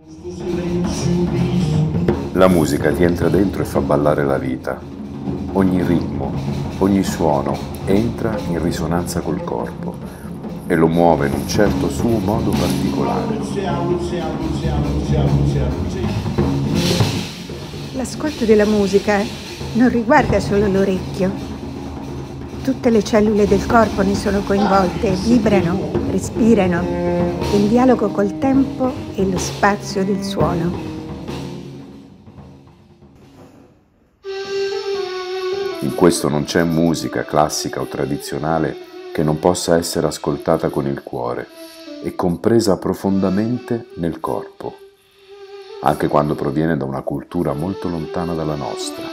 La musica ti entra dentro e fa ballare la vita. Ogni ritmo, ogni suono entra in risonanza col corpo e lo muove in un certo suo modo particolare. L'ascolto della musica non riguarda solo l'orecchio. Tutte le cellule del corpo ne sono coinvolte, vibrano, respirano, in dialogo col tempo e lo spazio del suono. In questo non c'è musica classica o tradizionale che non possa essere ascoltata con il cuore e compresa profondamente nel corpo, anche quando proviene da una cultura molto lontana dalla nostra.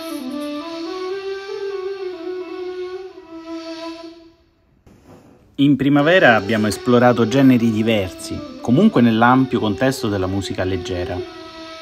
In primavera abbiamo esplorato generi diversi, comunque nell'ampio contesto della musica leggera.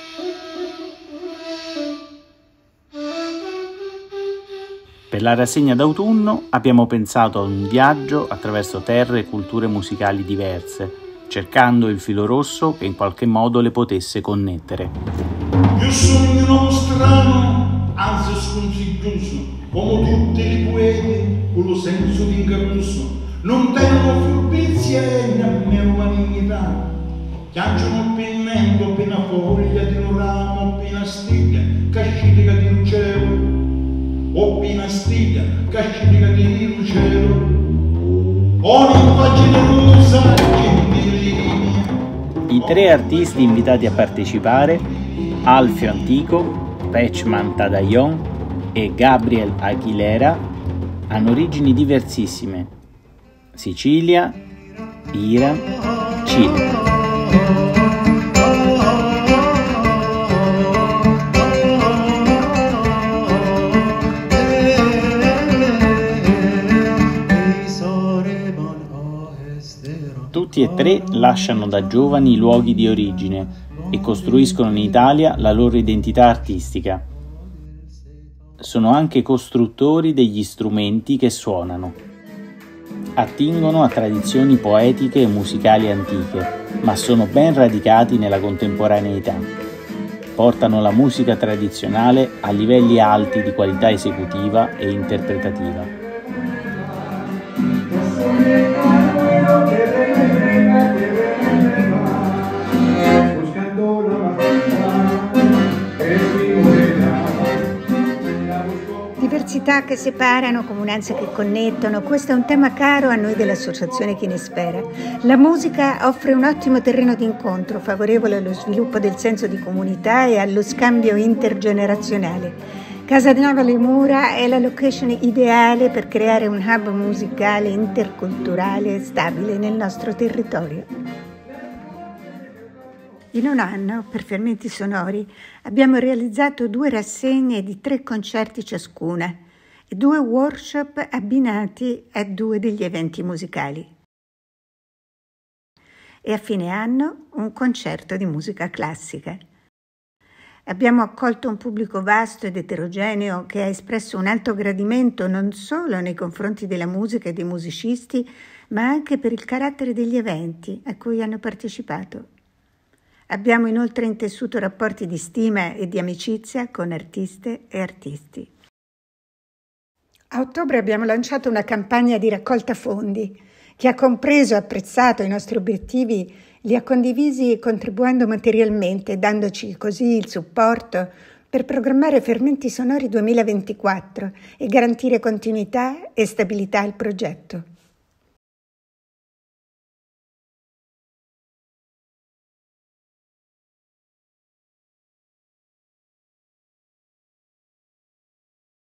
Per la rassegna d'autunno abbiamo pensato a un viaggio attraverso terre e culture musicali diverse, cercando il filo rosso che in qualche modo le potesse connettere. Io sono un uomo strano, anzi sconsiglioso, come tutti i poeti, con lo senso di ingarruso. Non tengo furbizia e nemmeno malignità. Chiacciono il pennello, appena foglia di un ramo, appena stiglia, cascitica di un cielo. Appena stiglia, cascitica di un cielo. Ogni pagina rosa e I tre artisti invitati a partecipare, Alfio Antico, Pechman Tadayon e Gabriel Aguilera, hanno origini diversissime: Sicilia, Iran, Cile. Tutti e tre lasciano da giovani i luoghi di origine e costruiscono in Italia la loro identità artistica. Sono anche costruttori degli strumenti che suonano. Attingono a tradizioni poetiche e musicali antiche, ma sono ben radicati nella contemporaneità. Portano la musica tradizionale a livelli alti di qualità esecutiva e interpretativa. Diversità che separano, comunanze che connettono, questo è un tema caro a noi dell'Associazione Chinespera. La musica offre un ottimo terreno di incontro, favorevole allo sviluppo del senso di comunità e allo scambio intergenerazionale. Casanova Le Mura è la location ideale per creare un hub musicale interculturale e stabile nel nostro territorio. In un anno, per Fermenti Sonori, abbiamo realizzato 2 rassegne di 3 concerti ciascuna e 2 workshop abbinati a 2 degli eventi musicali. E a fine anno un concerto di musica classica. Abbiamo accolto un pubblico vasto ed eterogeneo che ha espresso un alto gradimento non solo nei confronti della musica e dei musicisti, ma anche per il carattere degli eventi a cui hanno partecipato. Abbiamo inoltre intessuto rapporti di stima e di amicizia con artiste e artisti. A ottobre abbiamo lanciato una campagna di raccolta fondi. Chi ha compreso e apprezzato i nostri obiettivi li ha condivisi contribuendo materialmente, dandoci così il supporto per programmare Fermenti Sonori 2024 e garantire continuità e stabilità al progetto.